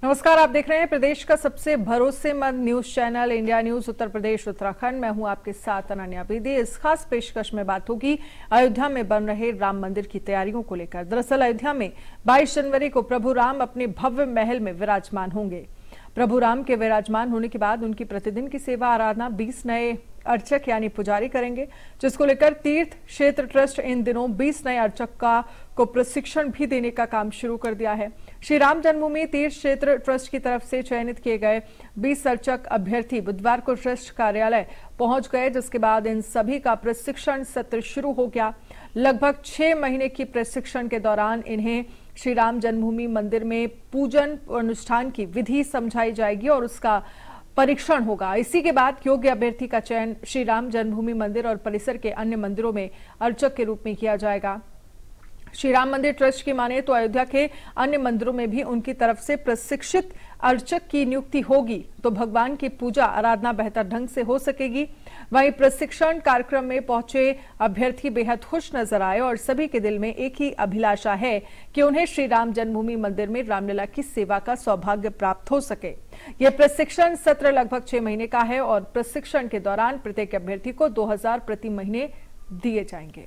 नमस्कार, आप देख रहे हैं प्रदेश का सबसे भरोसेमंद news channel India news Uttar Pradesh Uttarakhand. मैं हूं आपके साथ अनन्या बेदी। इस खास पेशकश में बात होगी अयोध्या में बन रहे राम मंदिर की तैयारियों को लेकर। दरअसल अयोध्या में 22 जनवरी को प्रभु राम अपने भव्य महल में विराजमान होंगे। प्रभु राम के विराजमान होने के बाद उनकी प्रतिदिन की सेवा आराधना 20 नए अर्चक यानी पुजारी करेंगे, जिसको लेकर तीर्थ क्षेत्र ट्रस्ट इन दिनों 20 नए अर्चक को प्रशिक्षण भी देने का काम शुरू कर दिया है। श्री राम जन्मभूमि तीर्थ क्षेत्र ट्रस्ट की तरफ से चयनित किए गए 20 अर्चक अभ्यर्थी बुधवार को ट्रस्ट कार्यालय पहुंच गए, जिसके बाद इन सभी का प्रशिक्षण सत्र शुरू हो गया। लगभग 6 महीने की प्रशिक्षण के दौरान इन्हें श्री राम जन्मभूमि मंदिर में पूजन अनुष्ठान की विधि समझाई जाएगी और उसका परीक्षण होगा। इसी के बाद योग्य अभ्यर्थी का चयन श्री राम जन्मभूमि मंदिर और परिसर के अन्य मंदिरों में अर्चक के रूप में किया जाएगा। श्री राम मंदिर ट्रस्ट की माने तो अयोध्या के अन्य मंदिरों में भी उनकी तरफ से प्रशिक्षित अर्चक की नियुक्ति होगी तो भगवान की पूजा आराधना बेहतर ढंग से हो सकेगी। वहीं प्रशिक्षण कार्यक्रम में पहुंचे अभ्यर्थी बेहद खुश नजर आए और सभी के दिल में एक ही अभिलाषा है कि उन्हें श्री राम जन्मभूमि मंदिर में रामलला की सेवा का सौभाग्य प्राप्त हो सके। यह प्रशिक्षण सत्र लगभग 6 महीने का है और प्रशिक्षण के दौरान प्रत्येक अभ्यर्थी को 2000 प्रति महीने दिए जाएंगे।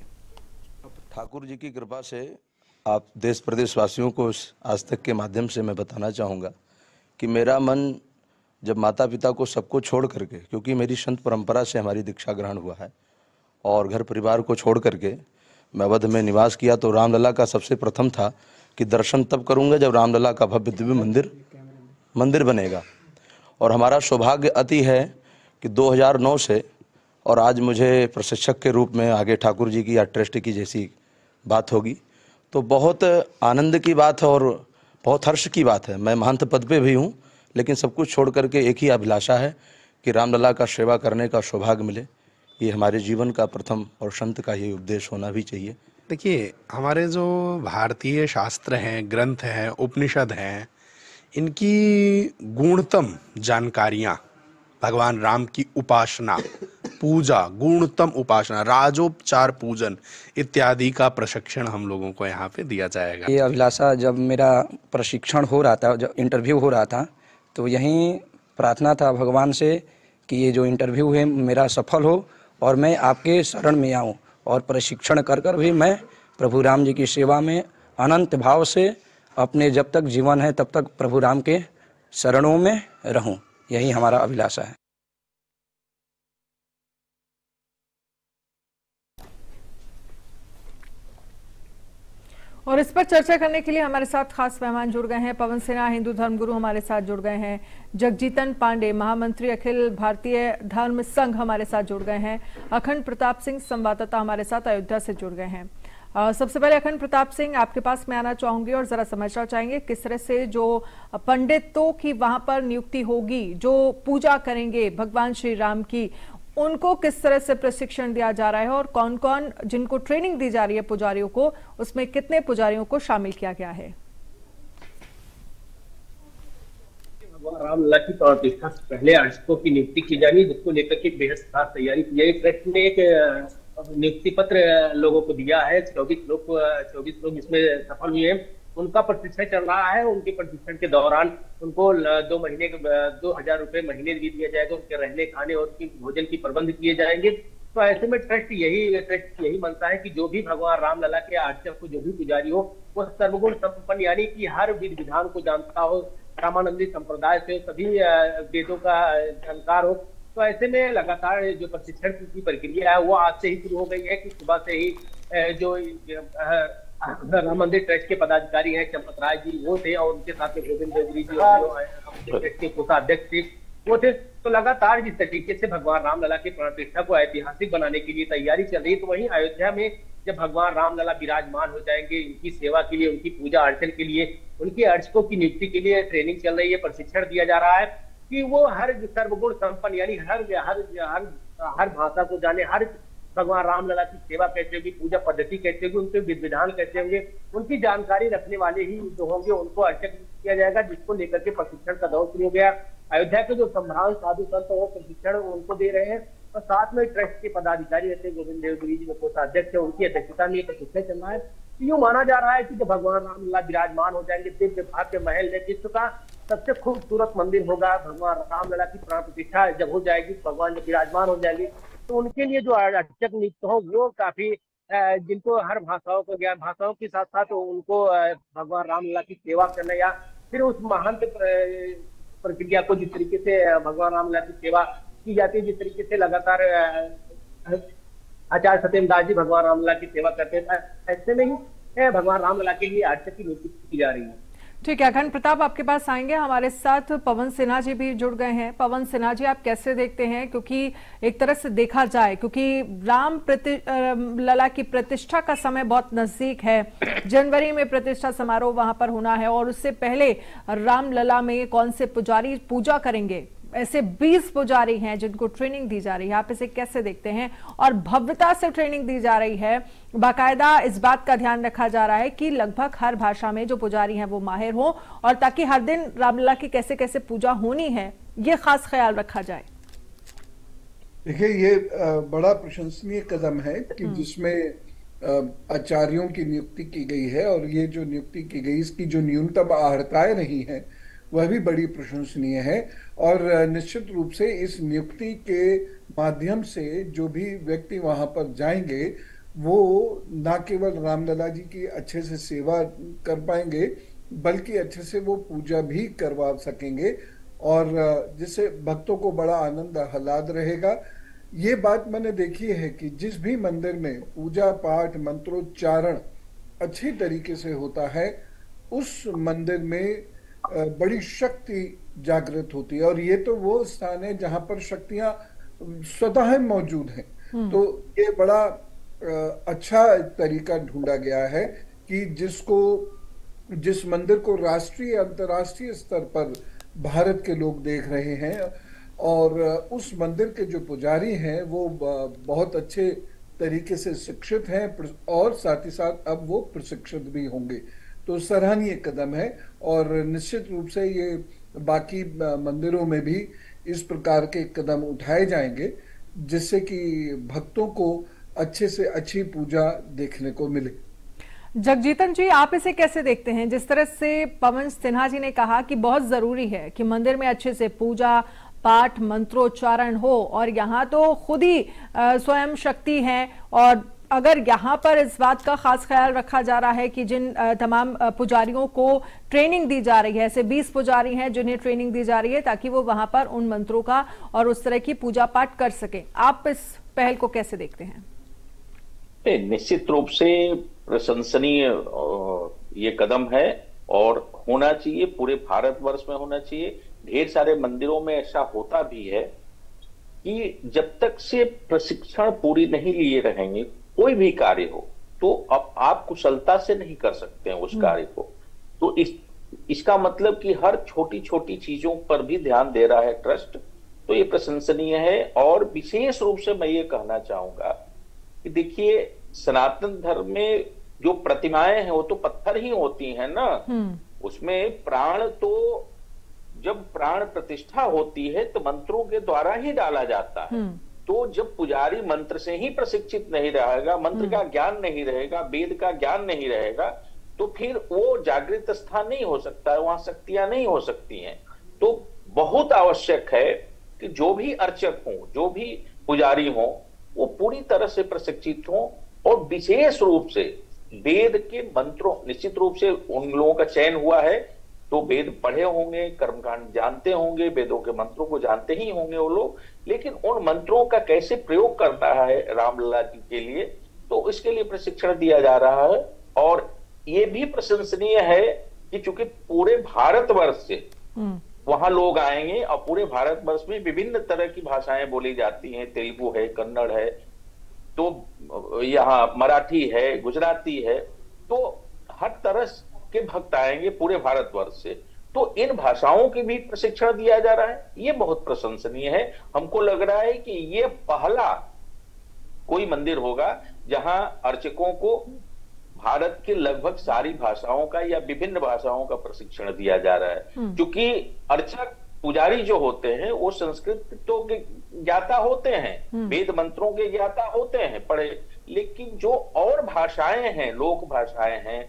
ठाकुर जी की कृपा से आप देश प्रदेश वासियों को आज तक के माध्यम से मैं बताना चाहूँगा कि मेरा मन जब माता पिता को सबको छोड़ करके, क्योंकि मेरी संत परंपरा से हमारी दीक्षा ग्रहण हुआ है और घर परिवार को छोड़ करके मैं अवध में निवास किया, तो रामलला का सबसे प्रथम था कि दर्शन तब करूँगा जब रामलला का भव्य दिव्य मंदिर बनेगा। और हमारा सौभाग्य अति है कि 2009 से और आज मुझे प्रशिक्षक के रूप में आगे ठाकुर जी की या ट्रस्ट की जैसी बात होगी तो बहुत आनंद की बात है और बहुत हर्ष की बात है। मैं महंत पद पे भी हूँ, लेकिन सब कुछ छोड़ करके एक ही अभिलाषा है कि रामलला का सेवा करने का सौभाग्य मिले। ये हमारे जीवन का प्रथम और संत का ये उपदेश होना भी चाहिए। देखिए, हमारे जो भारतीय शास्त्र हैं, ग्रंथ हैं, उपनिषद हैं, इनकी गुणतम जानकारियाँ, भगवान राम की उपासना, पूजा, गुणतम उपासना, राजोपचार पूजन इत्यादि का प्रशिक्षण हम लोगों को यहाँ पे दिया जाएगा। ये अभिलाषा जब मेरा प्रशिक्षण हो रहा था, जब इंटरव्यू हो रहा था, तो यही प्रार्थना था भगवान से कि ये जो इंटरव्यू है मेरा सफल हो और मैं आपके शरण में आऊँ और प्रशिक्षण कर कर भी मैं प्रभु राम जी की सेवा में अनंत भाव से अपने जब तक जीवन है तब तक प्रभु राम के शरणों में रहूं। यही हमारा अभिलाषा है। और इस पर चर्चा करने के लिए हमारे साथ खास मेहमान जुड़ गए हैं। पवन सिन्हा हिंदू धर्मगुरु हमारे साथ जुड़ गए हैं। जगजीतन पांडे महामंत्री अखिल भारतीय धर्म संघ हमारे साथ जुड़ गए हैं। अखंड प्रताप सिंह संवाददाता हमारे साथ अयोध्या से जुड़ गए हैं। सबसे पहले अखंड प्रताप सिंह, आपके पास मैं आना चाहूंगी और जरा समझना चाहेंगे किस तरह से जो पंडितों की वहां पर नियुक्ति होगी, जो पूजा करेंगे भगवान श्री राम की, उनको किस तरह से प्रशिक्षण दिया जा रहा है और कौन कौन जिनको ट्रेनिंग दी जा रही है पुजारियों को, उसमें कितने पुजारियों को शामिल किया गया है? रामलला की प्रतिष्ठा से पहले अर्चकों की नियुक्ति की जा रही है, जिसको लेकर के बेहद खास तैयारी की जाएगी। ट्रस्ट ने एक नियुक्ति पत्र लोगों को दिया है। 24 लोग इसमें सफल हुए हैं। उनका प्रशिक्षण चल रहा है। उनके प्रशिक्षण के दौरान उनको 2 महीने के 2000 रुपए महीने भी दिया जाएगा। उनके रहने खाने और उनकी भोजन की प्रबंध किए जाएंगे। तो ऐसे में ट्रस्ट यही मानता है कि जो भी भगवान रामलला के अर्चक को, जो भी पुजारी हो, वो सर्वगुण संपन्न यानी कि हर विधि विधान को जानता हो, रामानंदी संप्रदाय से सभी वेदों का जानकार हो। तो ऐसे में लगातार जो प्रशिक्षण की प्रक्रिया है वो आज से ही शुरू हो गई है कि सुबह से ही जो राम मंदिर ट्रस्ट के पदाधिकारी हैं, चंपत राय जी वो थे और उनके साथ में गोविंद देवगिरी जी और ट्रस्ट के कोषाध्यक्ष थे वो थे। तो लगातार जिस तरीके से भगवान रामलला की प्राण प्रतिष्ठा को ऐतिहासिक बनाने के लिए तैयारी चल रही है, तो वहीं अयोध्या में जब भगवान रामलला विराजमान हो जाएंगे, उनकी सेवा के लिए, उनकी पूजा अर्चन के लिए, उनके अर्चकों की नियुक्ति के लिए ट्रेनिंग चल रही है, प्रशिक्षण दिया जा रहा है कि वो हर सर्वगुण संपन्न यानी हर भाषा को जाने, हर भगवान रामलला की सेवा कैसे होगी, पूजा पद्धति कैसे होगी, उनके विधि विधान कैसे होंगे, उनकी जानकारी रखने वाले ही जो होंगे उनको अर्चक किया जाएगा, जिसको लेकर के प्रशिक्षण का दौर शुरू हो गया। अयोध्या के जो संभ्रांत साधु संत वो प्रशिक्षण उनको दे रहे हैं और साथ में ट्रस्ट के पदाधिकारी रहते हैं, गोविंद देवगिरी जी कोषाध्यक्ष है, उनकी अध्यक्षता में प्रशिक्षण चल रहा है। यूं माना जा रहा है कि जब भगवान रामलला विराजमान हो जाएंगे, दिव्य भव्य महल है, विश्व का सबसे खूबसूरत मंदिर होगा। भगवान रामलला की प्राण प्रतिष्ठा जब हो जाएगी, भगवान जब विराजमान हो जाएगी, तो उनके लिए जो अर्चक नियुक्त हो वो काफी जिनको हर भाषाओं को ज्ञान, भाषाओं के साथ साथ उनको भगवान रामलला की सेवा करना या फिर उस महान प्रक्रिया को जिस तरीके से भगवान रामलला की सेवा की जाती है, जिस तरीके से लगातार आचार्य सत्येंद्रदास जी भगवान रामलला की सेवा करते हैं, ऐसे में ही भगवान रामलला के लिए अर्चक की नियुक्ति की जा रही है। ठीक है, अखंड प्रताप आपके पास आएंगे। हमारे साथ पवन सिन्हा जी भी जुड़ गए हैं। पवन सिन्हा जी, आप कैसे देखते हैं, क्योंकि एक तरह से देखा जाए, क्योंकि लला की प्रतिष्ठा का समय बहुत नजदीक है, जनवरी में प्रतिष्ठा समारोह वहां पर होना है और उससे पहले रामलला में कौन से पुजारी पूजा करेंगे, ऐसे 20 पुजारी हैं जिनको ट्रेनिंग दी जा रही है, आप इसे कैसे देखते हैं? और भव्यता से ट्रेनिंग दी जा रही है, बाकायदा इस बात का ध्यान रखा जा रहा है कि लगभग हर भाषा में जो पुजारी हैं वो माहिर हो, और ताकि हर दिन रामलला की कैसे कैसे पूजा होनी है ये खास ख्याल रखा जाए। देखिए, ये बड़ा प्रशंसनीय कदम है कि जिसमें आचार्यों की नियुक्ति की गई है, और ये जो नियुक्ति की गई इसकी जो न्यूनतम अर्हताएं रही हैं वह भी बड़ी प्रशंसनीय है। और निश्चित रूप से इस नियुक्ति के माध्यम से जो भी व्यक्ति वहां पर जाएंगे वो ना केवल रामलला जी की अच्छे से सेवा कर पाएंगे बल्कि अच्छे से वो पूजा भी करवा सकेंगे, और जिससे भक्तों को बड़ा आनंद आह्लाद रहेगा। ये बात मैंने देखी है कि जिस भी मंदिर में पूजा पाठ मंत्रोच्चारण अच्छी तरीके से होता है उस मंदिर में बड़ी शक्ति जागृत होती है, और ये तो वो स्थान है जहां पर शक्तियां स्वतः मौजूद हैं। तो ये बड़ा अच्छा तरीका ढूंढा गया है कि जिस मंदिर को राष्ट्रीय अंतर्राष्ट्रीय स्तर पर भारत के लोग देख रहे हैं, और उस मंदिर के जो पुजारी हैं वो बहुत अच्छे तरीके से शिक्षित हैं और साथ ही साथ अब वो प्रशिक्षित भी होंगे, तो सराहनीय कदम है। और निश्चित रूप से ये बाकी मंदिरों में भी इस प्रकार के कदम उठाए जाएंगे जिससे कि भक्तों को अच्छे से अच्छी पूजा देखने को मिले। जगजीतन जी, आप इसे कैसे देखते हैं? जिस तरह से पवन सिन्हा जी ने कहा कि बहुत जरूरी है कि मंदिर में अच्छे से पूजा पाठ मंत्रोच्चारण हो, और यहाँ तो खुद ही स्वयं शक्ति है, और अगर यहाँ पर इस बात का खास ख्याल रखा जा रहा है कि जिन तमाम पुजारियों को ट्रेनिंग दी जा रही है, ऐसे 20 पुजारी हैं जिन्हें ट्रेनिंग दी जा रही है ताकि वो वहां पर उन मंत्रों का और उस तरह की पूजा पाठ कर सके, आप इस पहल को कैसे देखते हैं? निश्चित रूप से प्रशंसनीय ये कदम है और होना चाहिए, पूरे भारतवर्ष में होना चाहिए। ढेर सारे मंदिरों में ऐसा होता भी है कि जब तक से प्रशिक्षण पूरी नहीं लिए रहेंगे कोई भी कार्य हो तो अब आप कुशलता से नहीं कर सकते हैं उस कार्य को। तो इसका मतलब कि हर छोटी छोटी चीजों पर भी ध्यान दे रहा है ट्रस्ट, तो ये प्रशंसनीय है। और विशेष रूप से मैं ये कहना चाहूंगा कि देखिए, सनातन धर्म में जो प्रतिमाएं हैं वो तो पत्थर ही होती हैं ना, उसमें प्राण तो जब प्राण प्रतिष्ठा होती है तो मंत्रों के द्वारा ही डाला जाता है। तो जब पुजारी मंत्र से ही प्रशिक्षित नहीं रहेगा, मंत्र का ज्ञान नहीं रहेगा, वेद का ज्ञान नहीं रहेगा, तो फिर वो जागृत स्थान नहीं हो सकता है, वहां शक्तियां नहीं हो सकती हैं। तो बहुत आवश्यक है कि जो भी अर्चक हों, जो भी पुजारी हों, वो पूरी तरह से प्रशिक्षित हों, और विशेष रूप से वेद के मंत्रों, निश्चित रूप से उन लोगों का चयन हुआ है तो वेद पढ़े होंगे, कर्मकांड जानते होंगे, वेदों के मंत्रों को जानते ही होंगे वो लोग, लेकिन उन मंत्रों का कैसे प्रयोग करता है रामलला जी के लिए, तो इसके लिए प्रशिक्षण दिया जा रहा है। और ये भी प्रशंसनीय है कि चूंकि पूरे भारतवर्ष से वहां लोग आएंगे और पूरे भारतवर्ष में विभिन्न तरह की भाषाएं बोली जाती हैं, तेलुगु है, कन्नड़ है, तो यहाँ मराठी है, गुजराती है, तो हर तरह के भक्त आएंगे पूरे भारतवर्ष से, तो इन भाषाओं की भी प्रशिक्षण दिया जा रहा है। ये बहुत प्रशंसनीय है। हमको लग रहा है कि ये पहला कोई मंदिर होगा जहां अर्चकों को भारत की लगभग सारी भाषाओं का या विभिन्न भाषाओं का प्रशिक्षण दिया जा रहा है। क्योंकि अर्चक पुजारी जो होते हैं वो संस्कृत तो के ज्ञाता होते हैं, वेद मंत्रों के ज्ञाता होते हैं पढ़े, लेकिन जो और भाषाएं हैं, लोक भाषाएं हैं,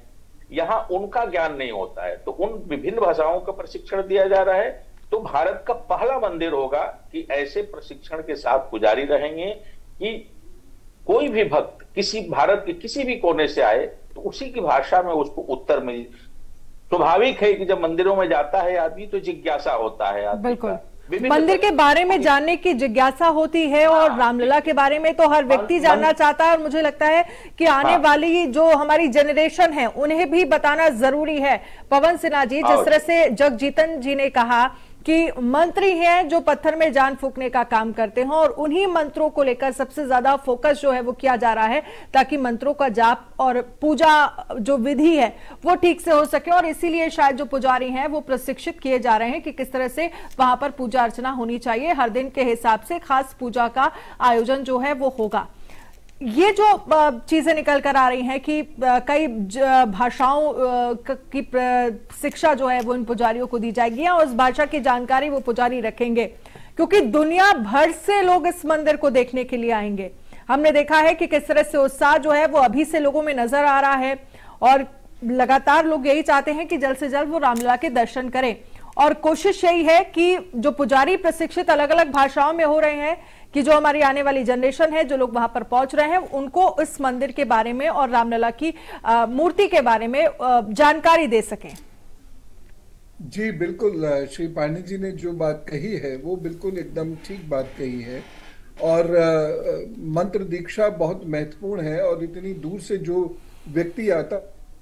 यहाँ उनका ज्ञान नहीं होता है, तो उन विभिन्न भाषाओं का प्रशिक्षण दिया जा रहा है। तो भारत का पहला मंदिर होगा कि ऐसे प्रशिक्षण के साथ पुजारी रहेंगे कि कोई भी भक्त किसी भारत के किसी भी कोने से आए तो उसी की भाषा में उसको उत्तर मिल। स्वाभाविक है कि जब मंदिरों में जाता है आदमी तो जिज्ञासा होता है आदमी। बिल्कुल, मंदिर के बारे में जानने की जिज्ञासा होती है और रामलला के बारे में तो हर व्यक्ति जानना चाहता है, और मुझे लगता है कि आने वाली जो हमारी जनरेशन है उन्हें भी बताना जरूरी है। पवन सिन्हा जी, जिस तरह से जगजीतन जी ने कहा कि मंत्री हैं जो पत्थर में जान फूंकने का काम करते हैं, और उन्हीं मंत्रों को लेकर सबसे ज्यादा फोकस जो है वो किया जा रहा है ताकि मंत्रों का जाप और पूजा जो विधि है वो ठीक से हो सके, और इसीलिए शायद जो पुजारी हैं वो प्रशिक्षित किए जा रहे हैं कि किस तरह से वहां पर पूजा अर्चना होनी चाहिए। हर दिन के हिसाब से खास पूजा का आयोजन जो है वो होगा। ये जो चीजें निकल कर आ रही हैं कि कई भाषाओं की शिक्षा जो है वो इन पुजारियों को दी जाएगी और उस भाषा की जानकारी वो पुजारी रखेंगे, क्योंकि दुनिया भर से लोग इस मंदिर को देखने के लिए आएंगे। हमने देखा है कि किस तरह से उत्साह जो है वो अभी से लोगों में नजर आ रहा है, और लगातार लोग यही चाहते हैं कि जल्द से जल्द वो रामलला के दर्शन करें। और कोशिश यही है कि जो पुजारी प्रशिक्षित अलग अलग भाषाओं में हो रहे हैं कि जो हमारी आने वाली जनरेशन है, जो लोग वहां पर पहुंच रहे हैं, उनको इस मंदिर के बारे में और रामलला की मूर्ति के बारे में जानकारी दे सकें। जी बिल्कुल, श्री पांडे जी ने जो बात कही है वो बिल्कुल एकदम ठीक बात कही है, और मंत्र दीक्षा बहुत महत्वपूर्ण है। और इतनी दूर से जो व्यक्ति आता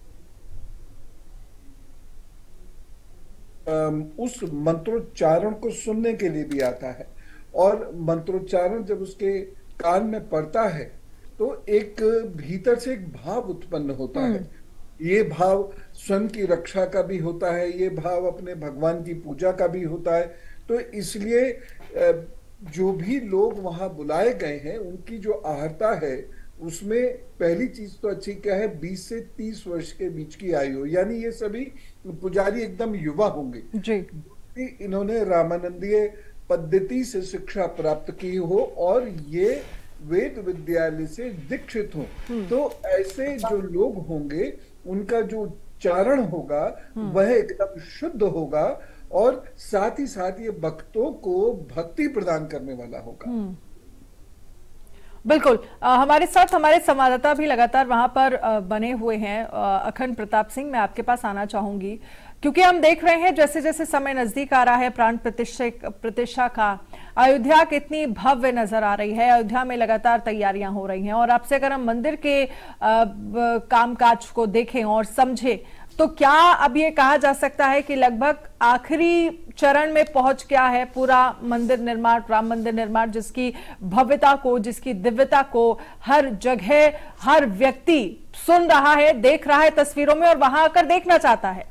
उस मंत्रोच्चारण को सुनने के लिए भी आता है, और मंत्रोच्चारण जब उसके कान में पड़ता है तो एक भीतर से एक भाव उत्पन्न होता है। ये भाव स्वयं की रक्षा का भी होता है, ये भाव अपने भगवान की पूजा का भी होता है। तो इसलिए जो भी लोग वहां बुलाए गए हैं उनकी जो आहर्ता है उसमें पहली चीज तो अच्छी क्या है, 20 से 30 वर्ष के बीच की आयु, यानी ये सभी पुजारी एकदम युवा होंगे जी। इन्होंने रामानंदीय पद्धति से शिक्षा प्राप्त की हो और ये वेद विद्यालय से दीक्षित हो, तो ऐसे जो लोग होंगे उनका जो उच्चारण होगा वह एकदम शुद्ध होगा, और साथ ही साथ ये भक्तों को भक्ति प्रदान करने वाला होगा। बिल्कुल, हमारे साथ हमारे संवाददाता भी लगातार वहां पर बने हुए हैं। अखंड प्रताप सिंह, मैं आपके पास आना चाहूंगी, क्योंकि हम देख रहे हैं जैसे जैसे समय नजदीक आ रहा है प्राण प्रतिष्ठा का, अयोध्या कितनी भव्य नजर आ रही है। अयोध्या में लगातार तैयारियां हो रही हैं, और आपसे अगर हम मंदिर के कामकाज को देखें और समझें तो क्या अब ये कहा जा सकता है कि लगभग आखिरी चरण में पहुंच गया है पूरा मंदिर निर्माण, राम मंदिर निर्माण, जिसकी भव्यता को, जिसकी दिव्यता को हर जगह हर व्यक्ति सुन रहा है, देख रहा है तस्वीरों में, और वहां आकर देखना चाहता है?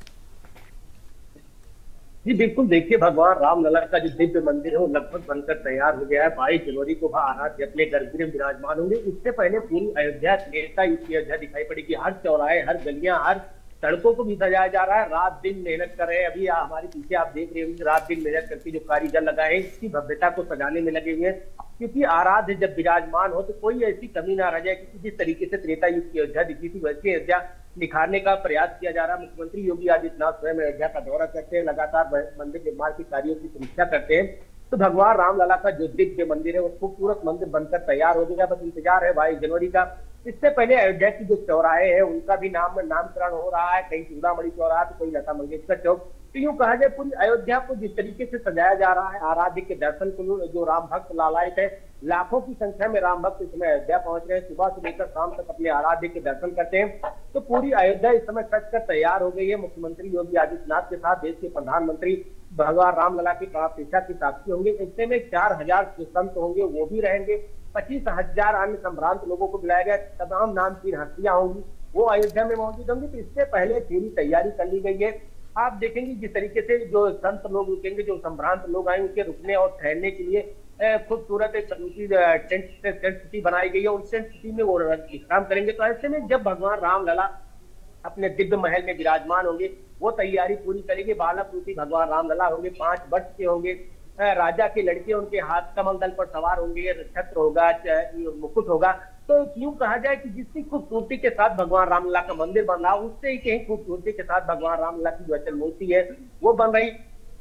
जी बिल्कुल, देखिए भगवान रामलला का जो दिव्य मंदिर है वो लगभग बनकर तैयार हो गया है। 22 जनवरी को वह आराध्य अपने गर्भगृह में विराजमान होंगे। इससे पहले पूरी अयोध्या त्रेता युग की अयोध्या दिखाई पड़ेगी। हर चौराहे, हर गलियां, हर सड़कों को भी सजाया जा रहा है। रात दिन मेहनत कर रहे हैं। अभी हमारे पीछे आप देख रहे होंगे, रात दिन मेहनत करके जो कारीगर लगाए हैं इसकी भव्यता को सजाने में लगे हुए हैं, क्योंकि आराध्य जब विराजमान हो तो कोई ऐसी कमी ना रह जाए कि जिस तरीके से त्रेता युग की अयोध्या दिखी थी वैसी अयोध्या निखारने का प्रयास किया जा रहा है। मुख्यमंत्री योगी आदित्यनाथ स्वयं अयोध्या का दौरा करते हैं, लगातार मंदिर निर्माण के कार्यों की समीक्षा करते हैं। तो भगवान रामलला का जो दिव्य मंदिर है वो खूबसूरत मंदिर बनकर तैयार हो गया। बस इंतजार है 22 जनवरी का। इससे पहले अयोध्या की जो चौराहे हैं उनका भी नामकरण हो रहा है, कहीं चूड़ामणि चौराहा तो कोई लता मंगेशकर चौक। तो यूं कहा जाए पूरी अयोध्या को जिस तरीके से सजाया जा रहा है, आराध्य के दर्शन को जो राम भक्त लालायित है, लाखों की संख्या में राम भक्त इस समय अयोध्या पहुंच रहे हैं, सुबह से लेकर शाम तक अपने आराध्य के दर्शन करते हैं। तो पूरी अयोध्या इस समय सज कर तैयार हो गई है। मुख्यमंत्री योगी आदित्यनाथ के साथ देश के प्रधानमंत्री भगवान रामलला की प्राण प्रतिष्ठा की साक्षी होंगे। इससे में 4000 संत होंगे, वो भी रहेंगे। 25,000 अन्य संभ्रांत लोगों को बुलाया गया। तमाम नामचीन हस्तियां होंगी, वो अयोध्या में मौजूद होंगी। तो इससे पहले पूरी तैयारी कर ली गई है। आप देखेंगे जिस तरीके से जो संत लोग रुकेंगे, जो संभ्रांत लोग आएंगे, उनके रुकने और ठहरने के लिए खूबसूरत एक टेंट सिटी बनाई गई है। उन टेंट सिटी में वो विश्राम करेंगे। तो ऐसे में जब भगवान रामलला अपने दिव्य महल में विराजमान होंगे, वो तैयारी पूरी करेंगे। बालक रूपी भगवान रामलला होंगे, 5 वर्ष के होंगे। राजा के लड़के उनके हाथ कमल दल पर सवार होंगे, छत्र होगा, मुकुट होगा। तो यूं कहा जाए कि जितनी खूबसूरती के साथ भगवान रामलला का मंदिर बन रहा, उससे ही कहीं खूबसूरती के साथ भगवान रामलला की जो अचल मूर्ति है वो बन रही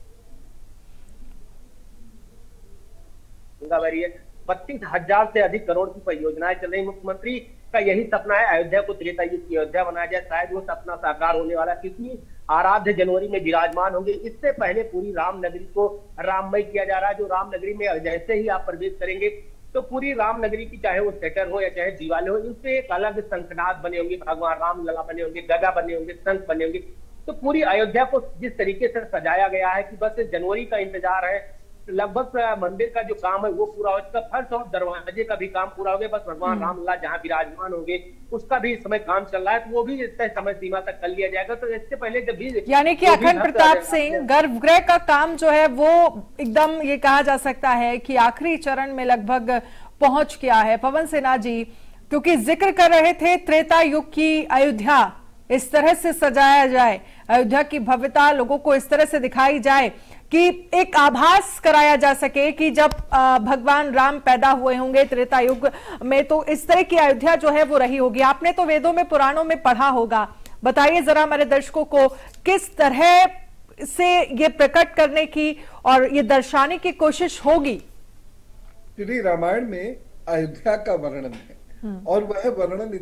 है। 32,000 से अधिक करोड़ की परियोजनाएं चल रही। मुख्यमंत्री का यही सपना है अयोध्या को त्रेता युग की अयोध्या बनाया जाए। शायद वो सपना साकार होने वाला, क्योंकि आराध्य जनवरी में विराजमान होंगे। इससे पहले पूरी रामनगरी को राममय किया जा रहा है। जो रामनगरी में जैसे ही आप प्रवेश करेंगे तो पूरी रामनगरी की, चाहे वो सेटर हो या चाहे दीवाले हो, इससे एक अलग शंखनाद बने होंगे, भगवान रामलला बने होंगे, गदा बने होंगे, शंख बने होंगे। तो पूरी अयोध्या को जिस तरीके से सजाया गया है कि बस जनवरी का इंतजार है। लगभग मंदिर का जो काम है वो पूरा हो चुका, फर्श और दरवाजे का भी काम पूरा हो गया। बस भगवान रामलला जहां विराजमान होंगे उसका भी समय काम चल रहा है, तो वो भी इस समय सीमा तक कर लिया जाएगा। तो इससे पहले जब भी, यानी कि अखंड प्रताप सिंह गर्भगृह का काम जो है वो एकदम ये कहा जा सकता है कि आखिरी चरण में लगभग पहुंच गया है। पवन सिन्हा जी, क्योंकि जिक्र कर रहे थे त्रेता युग की अयोध्या इस तरह से सजाया जाए, अयोध्या की भव्यता लोगों को इस तरह से दिखाई जाए कि एक आभास कराया जा सके कि जब भगवान राम पैदा हुए होंगे त्रेता युग में तो इस तरह की अयोध्या जो है वो रही होगी। आपने तो वेदों में, पुराणों में पढ़ा होगा, बताइए जरा हमारे दर्शकों को किस तरह से ये प्रकट करने की और ये दर्शाने की कोशिश होगी। श्री रामायण में अयोध्या का वर्णन है और वह वर्णन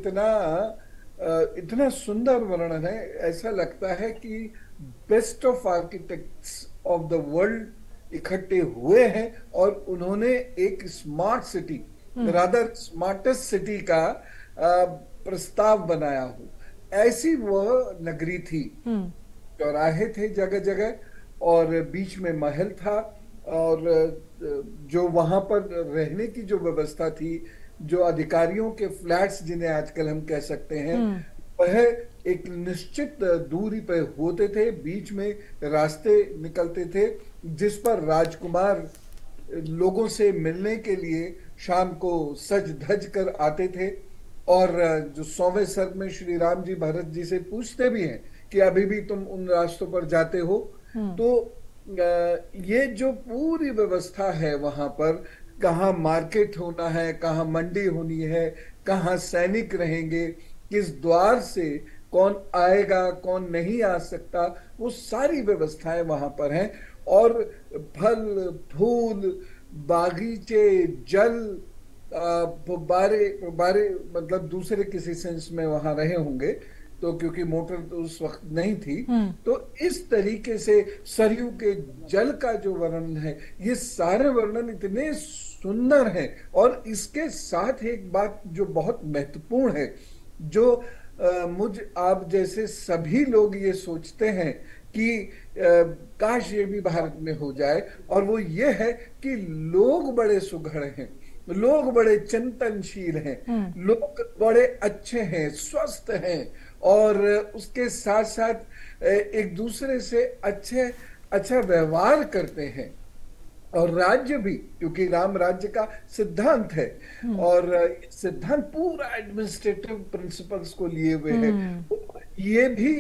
इतना सुंदर वर्णन है, ऐसा लगता है कि best of architects of the world इकट्ठे हुए हैं और उन्होंने एक smart city, rather smartest city का प्रस्ताव बनाया हो। ऐसी वह नगरी थी। चौराहे थे जगह जगह और बीच में महल था और जो वहां पर रहने की जो व्यवस्था थी, जो अधिकारियों के फ्लैट्स जिन्हें आजकल हम कह सकते हैं, वह एक निश्चित दूरी पर होते थे। बीच में रास्ते निकलते थे जिस पर राजकुमार लोगों से मिलने के लिए शाम को सज धज कर आते थे और जो 100वें सर्ग में श्री राम जी भरत जी से पूछते भी हैं कि अभी भी तुम उन रास्तों पर जाते हो। तो ये जो पूरी व्यवस्था है वहां पर, कहाँ मार्केट होना है, कहाँ मंडी होनी है, कहाँ सैनिक रहेंगे, किस द्वार से कौन आएगा कौन नहीं आ सकता, वो सारी व्यवस्थाएं वहां पर हैं। और फल फूल, बागीचे, जल, फुब्बारे मतलब दूसरे किसी सेंस में वहां रहे होंगे, तो क्योंकि मोटर तो उस वक्त नहीं थी, तो इस तरीके से सरयू के जल का जो वर्णन है, ये सारे वर्णन इतने सुंदर हैं। और इसके साथ एक बात जो बहुत महत्वपूर्ण है, जो मुझ आप जैसे सभी लोग ये सोचते हैं कि काश ये भी भारत में हो जाए, और वो ये है कि लोग बड़े सुघड़ हैं, लोग बड़े चिंतनशील हैं, लोग बड़े अच्छे हैं, स्वस्थ हैं और उसके साथ साथ एक दूसरे से अच्छा व्यवहार करते हैं। और राज्य भी, क्योंकि राम राज्य का सिद्धांत है और सिद्धांत पूरा एडमिनिस्ट्रेटिव प्रिंसिपल्स को लिए हुए है। ये भी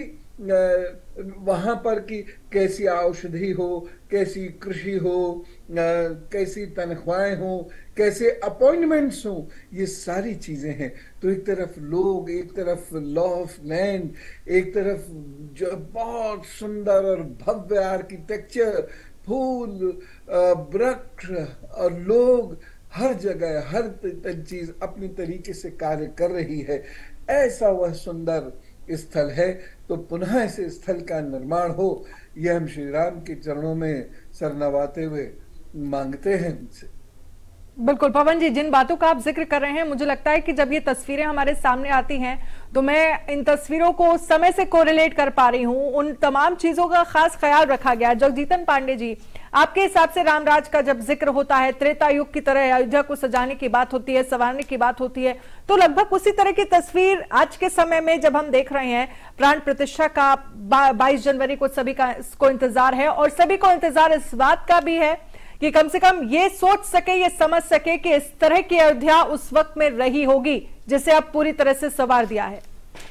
वहां पर कि कैसी औषधि हो, कैसी कृषि हो, कैसी तनख्वाहें हो, कैसे अपॉइंटमेंट्स हो, ये सारी चीजें हैं। तो एक तरफ लोग, एक तरफ लॉ ऑफ लैंड, एक तरफ जो बहुत सुंदर और भव्य आर्किटेक्चर, फूल, वृक्ष और लोग, हर जगह हर चीज अपनी तरीके से कार्य कर रही है। ऐसा वह सुंदर स्थल है। तो पुनः ऐसे स्थल का निर्माण हो, यह हम श्री राम के चरणों में सर नवाते हुए मांगते हैं उनसे। बिल्कुल पवन जी, जिन बातों का आप जिक्र कर रहे हैं, मुझे लगता है कि जब ये तस्वीरें हमारे सामने आती हैं तो मैं इन तस्वीरों को समय से कोरिलेट कर पा रही हूं। उन तमाम चीजों का खास ख्याल रखा गया। जगजीतन पांडे जी, आपके हिसाब से रामराज का जब जिक्र होता है, त्रेता युग की तरह अयोध्या को सजाने की बात होती है, संवारने की बात होती है, तो लगभग उसी तरह की तस्वीर आज के समय में जब हम देख रहे हैं, प्राण प्रतिष्ठा का 22 जनवरी को सभी को इंतजार है और सभी को इंतजार इस बात का भी है कि कम से कम ये सोच सके, ये समझ सके कि इस तरह की अयोध्या उस वक्त में रही होगी जिसे अब पूरी तरह से संवार दिया है।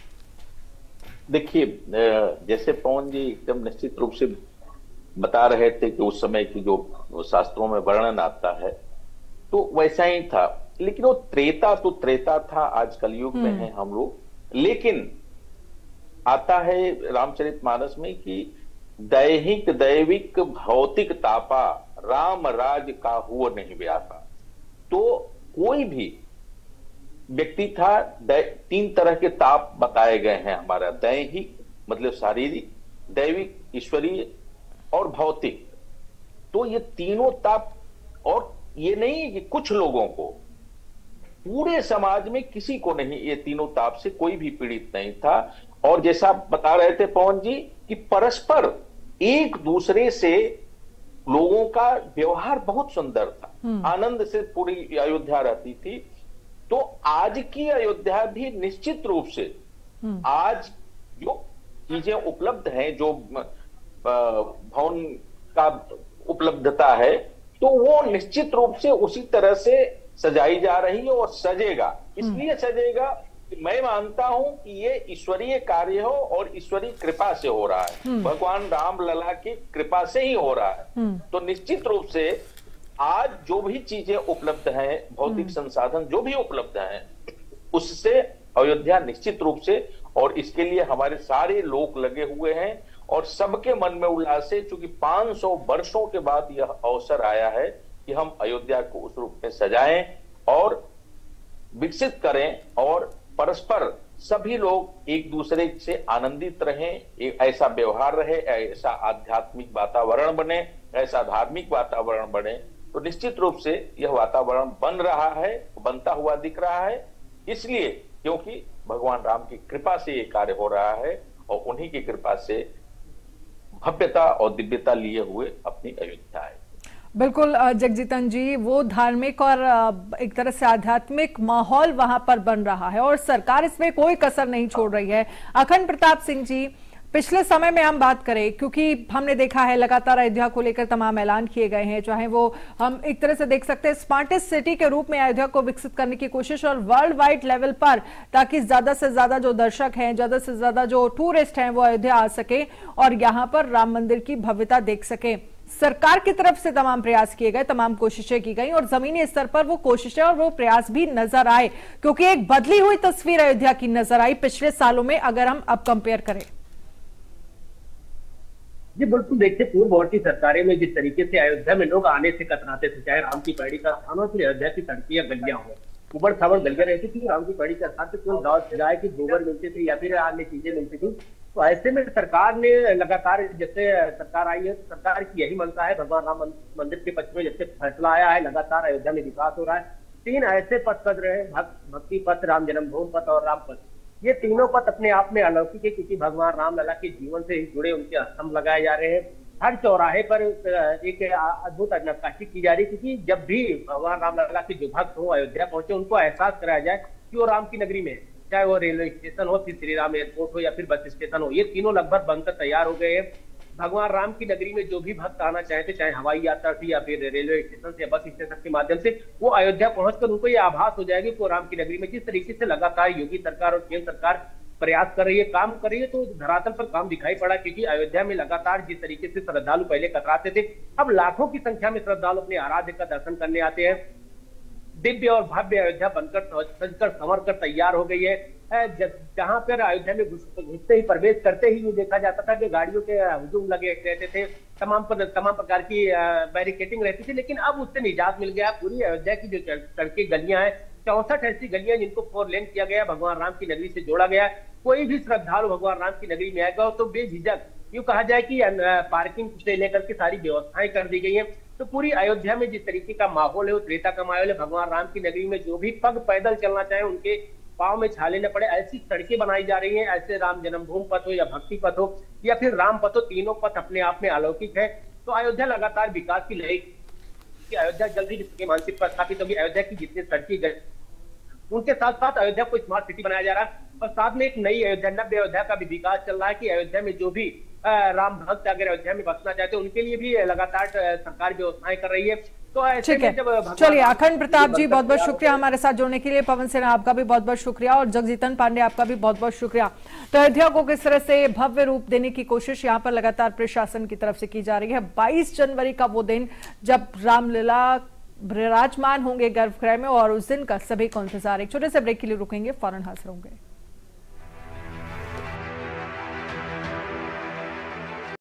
देखिए, जैसे पवन जी एकदम निश्चित रूप से बता रहे थे कि उस समय की जो शास्त्रों में वर्णन आता है, तो वैसा ही था। लेकिन वो त्रेता तो त्रेता था, आज कलयुग में है हम लोग। लेकिन आता है रामचरितमानस में कि दैहिक दैविक भौतिक तापा राम राज का हुआ नहीं व्यापा। तो कोई भी व्यक्ति था, 3 तरह के ताप बताए गए हैं हमारा, दैहिक मतलब शारीरिक, दैविक ईश्वरीय और भौतिक। तो ये तीनों ताप, और ये नहीं है कि कुछ लोगों को, पूरे समाज में किसी को नहीं, ये तीनों ताप से कोई भी पीड़ित नहीं था। और जैसा बता रहे थे पवन जी कि परस्पर एक दूसरे से लोगों का व्यवहार बहुत सुंदर था, आनंद से पूरी अयोध्या रहती थी। तो आज की अयोध्या भी निश्चित रूप से आज जो चीजें उपलब्ध हैं, जो भवन का उपलब्धता है, तो वो निश्चित रूप से उसी तरह से सजाई जा रही है और सजेगा। इसलिए सजेगा कि मैं मानता हूं कि ये ईश्वरीय कार्य हो और ईश्वरीय कृपा से हो रहा है, भगवान राम लला की कृपा से ही हो रहा है। तो निश्चित रूप से आज जो भी चीजें उपलब्ध हैं, भौतिक संसाधन जो भी उपलब्ध हैं, उससे अयोध्या निश्चित रूप से, और इसके लिए हमारे सारे लोग लगे हुए हैं और सबके मन में उल्लास है, क्योंकि 500 वर्षों के बाद यह अवसर आया है कि हम अयोध्या को उस रूप में सजाएं और विकसित करें और परस्पर सभी लोग एक दूसरे से आनंदित रहें, एक ऐसा व्यवहार रहे, ऐसा आध्यात्मिक वातावरण बने, ऐसा धार्मिक वातावरण बने। तो निश्चित रूप से यह वातावरण बन रहा है, बनता हुआ दिख रहा है, इसलिए क्योंकि भगवान राम की कृपा से ये कार्य हो रहा है और उन्हीं की कृपा से भव्यता और दिव्यता लिए हुए अपनी अयोध्या है। बिल्कुल जगजीतन जी, वो धार्मिक और एक तरह से आध्यात्मिक माहौल वहां पर बन रहा है और सरकार इसमें कोई कसर नहीं छोड़ रही है। अखंड प्रताप सिंह जी, पिछले समय में हम बात करें, क्योंकि हमने देखा है लगातार अयोध्या को लेकर तमाम ऐलान किए गए हैं, चाहे वो हम एक तरह से देख सकते हैं स्मार्टेस्ट सिटी के रूप में अयोध्या को विकसित करने की कोशिश और वर्ल्ड वाइड लेवल पर, ताकि ज्यादा से ज्यादा जो दर्शक हैं, ज्यादा से ज्यादा जो टूरिस्ट हैं वो अयोध्या आ सके और यहाँ पर राम मंदिर की भव्यता देख सके। सरकार की तरफ से तमाम प्रयास किए गए, तमाम कोशिशें की गई और जमीनी स्तर पर वो कोशिशें और वो प्रयास भी नजर आए, क्योंकि एक बदली हुई तस्वीर अयोध्या की नजर आई पिछले सालों में, अगर हम अब कंपेयर करें। जी बिल्कुल, देखिए पूर्ववर्ती सरकारें में जिस तरीके से अयोध्या में लोग आने से कतराते थे, चाहे राम की पैड़ी का स्थान हो फिर अयोध्या की सड़कें या गलियां हो, उबड़ खाबड़ गलियां रहती थी, राम की पैड़ी का स्थान पे केवल गाय की गोबर मिलती थी या फिर अन्य चीजें मिलती थी। तो ऐसे में सरकार ने लगातार, जैसे सरकार आई है, तो सरकार की यही मंशा है, भगवान राम मंदिर के पक्ष में जैसे फैसला आया है, लगातार अयोध्या में विकास हो रहा है। 3 ऐसे पथ पद रहे, भक्ति पथ, राम जन्मभूमि पथ और राम पथ। ये तीनों पथ अपने आप में अलौकिक है, क्योंकि भगवान राम लला के जीवन से ही जुड़े उनके स्तंभ लगाए जा रहे हैं। हर चौराहे पर एक अद्भुत नक्काशी की जा रही है, क्योंकि जब भी भगवान राम लला के जो भक्त हो अयोध्या पहुंचे, उनको एहसास कराया जाए कि वो राम की नगरी में है, चाहे वो रेलवे स्टेशन हो, फिर श्री राम एयरपोर्ट हो या फिर बस स्टेशन हो। ये तीनों लगभग बनकर तैयार हो गए हैं। भगवान राम की नगरी में जो भी भक्त आना चाहते, चाहे हवाई यात्रा से या फिर रेलवे स्टेशन से या बस स्टेशन के माध्यम से, वो अयोध्या पहुंचकर उनको ये आभास हो जाएगी कि राम की नगरी में, जिस तरीके से लगातार योगी सरकार और केंद्र सरकार प्रयास कर रही है, काम कर रही है, तो धरातल पर काम दिखाई पड़ा। क्योंकि अयोध्या में लगातार जिस तरीके से श्रद्धालु पहले कतराते थे, अब लाखों की संख्या में श्रद्धालु अपने आराध्य का दर्शन करने आते हैं। दिव्य और भव्य अयोध्या बनकर सजकर संवर कर तैयार हो गई है। जहां पर अयोध्या में घुसते ही, प्रवेश करते ही ये देखा जाता था कि गाड़ियों के हुजूम लगे रहते थे, तमाम प्रकार की बैरिकेटिंग रहती थी, लेकिन अब उससे निजात मिल गया। पूरी अयोध्या की जो सड़कें गलियां हैं, 64 ऐसी गलियां जिनको 4 लेन किया गया, भगवान राम की नगरी से जोड़ा गया। कोई भी श्रद्धालु भगवान राम की नगरी में आएगा तो बेझिझक यूं कहा जाए कि पार्किंग से लेकर के सारी व्यवस्थाएं कर दी गई हैं। तो पूरी अयोध्या में जिस तरीके का माहौल है वो त्रेता का माहौल है। भगवान राम की नगरी में जो भी पग पैदल चलना चाहे उनके पांव में छाले न पड़े, ऐसी सड़कें बनाई जा रही हैं। ऐसे राम जन्मभूमि पथ हो या भक्ति पथ हो या फिर राम पथ हो, तीनों पथ अपने आप में अलौकिक है। तो अयोध्या लगातार विकास की लहर कि अयोध्या जल्दी विश्व के मानचित्र पर स्थापित होगी। अयोध्या की जितनी सड़कें गई उनके साथ साथ अयोध्या को स्मार्ट सिटी बनाया जा रहा है और साथ में एक नई अयोध्या, नव्य अयोध्या का भी विकास चल रहा है कि अयोध्या में जो भी राम भक्त अगर अयोध्या में बसना चाहते हैं उनके लिए भी लगातार सरकार व्यवस्थाएं कर रही है। तो ऐसे में जब चलिए, अखंड प्रताप जी बहुत बहुत शुक्रिया हमारे साथ जुड़ने के लिए। पवन सेना आपका भी बहुत बहुत शुक्रिया और जगजीतन पांडे आपका भी बहुत बहुत शुक्रिया। तो अयोध्या को किस तरह से भव्य रूप देने की कोशिश यहाँ पर लगातार प्रशासन की तरफ से की जा रही है। 22 जनवरी का वो दिन जब रामलीला विराजमान होंगे गर्भगृह में और उस दिन का सभी को इंतजार। एक छोटे से ब्रेक के लिए रुकेंगे, फौरन हाजिर होंगे।